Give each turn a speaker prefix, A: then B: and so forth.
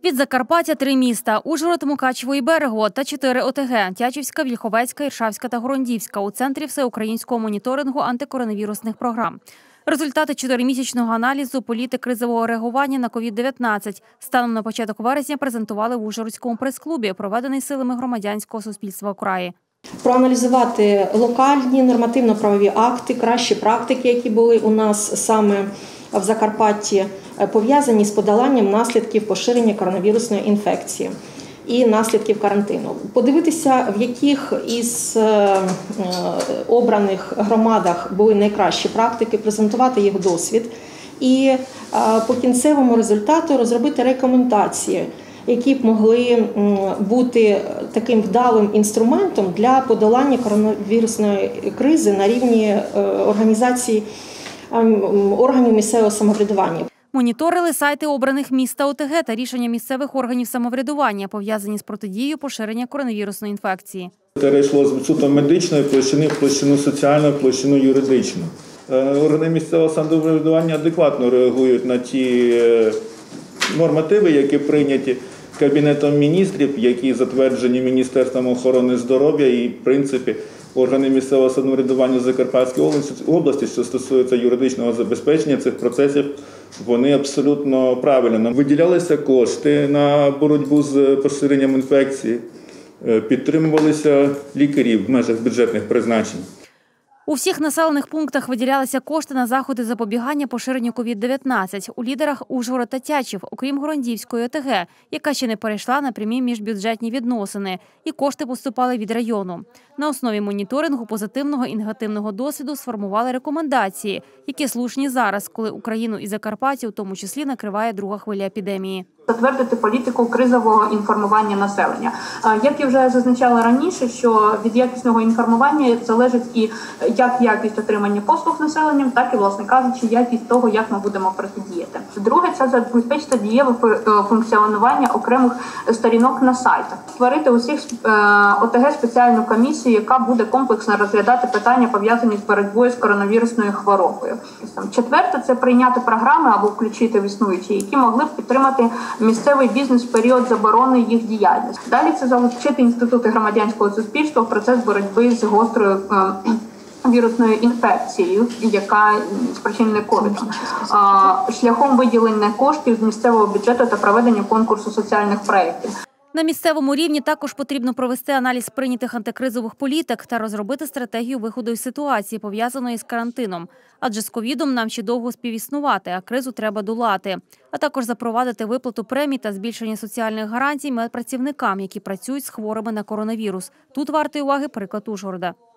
A: Від Закарпаття 3 міста – Ужгород, Мукачево і Берегово та 4 ОТГ – Тячівська, Вільховецька, Іршавська та Горондівська – у центрі всеукраїнського моніторингу антикоронавірусних програм. Результати 4-місячного аналізу політик кризового реагування на COVID-19 станом на початок вересня презентували в Ужгородському прес-клубі, проведений силами громадянського суспільства у краї.
B: Проаналізувати локальні нормативно-правові акти, кращі практики, які були у нас саме в Закарпатті, пов'язані з подоланням наслідків поширення коронавірусної інфекції і наслідків карантину. Подивитися, в яких із обраних громадах були найкращі практики, презентувати їх досвід і по кінцевому результату розробити рекомендації, які б могли бути таким вдалим інструментом для подолання коронавірусної кризи на рівні організацій органів місцевого самоврядування.
A: Моніторили сайти обраних міст та ОТГ та рішення місцевих органів самоврядування, пов'язані з протидією поширення коронавірусної інфекції.
C: Перейшло з суто медичної площини в площину соціальну, площину юридичну. Органи місцевого самоврядування адекватно реагують на ті нормативи, які прийняті Кабінетом міністрів, які затверджені Міністерством охорони здоров'я і, в принципі, органи місцевого самоврядування Закарпатської області, що стосується юридичного забезпечення цих процесів, вони абсолютно правильно. Виділялися кошти на боротьбу з поширенням інфекції, підтримувалися лікарі в межах бюджетних призначень.
A: У всіх населених пунктах виділялися кошти на заходи запобігання поширенню COVID-19. У лідерах Ужгород та Тячів, окрім Горондівської ОТГ, яка ще не перейшла на прямі міжбюджетні відносини, і кошти поступали від району. На основі моніторингу позитивного і негативного досвіду сформували рекомендації, які слушні зараз, коли Україну і Закарпаття, у тому числі, накриває друга хвиля епідемії.
D: Затвердити політику кризового інформування населення. Як я вже зазначала раніше, що від якісного інформування залежить і як якість отримання послуг населенням, так і, власне кажучи, якість того, як ми будемо протидіяти. Друге – це забезпечити дієве функціонування окремих сторінок на сайтах. Створити усіх ОТГ спеціальну комісію, яка буде комплексно розглядати питання, пов'язані з боротьбою з коронавірусною хворобою. Четверте – це прийняти програми або включити в існуючі, які могли б підтримати місцевий бізнес в період заборони їх діяльності. Далі це залучити інститути громадянського суспільства в процес боротьби з гострою вірусною інфекцією, яка спричинена ковідом, шляхом виділення коштів з місцевого бюджету та проведення конкурсу соціальних проєктів.
A: На місцевому рівні також потрібно провести аналіз прийнятих антикризових політик та розробити стратегію виходу із ситуації, пов'язаної з карантином. Адже з ковідом нам ще довго співіснувати, а кризу треба долати. А також запровадити виплату премій та збільшення соціальних гарантій медпрацівникам, які працюють з хворими на коронавірус. Тут вартий уваги приклад Ужгорода.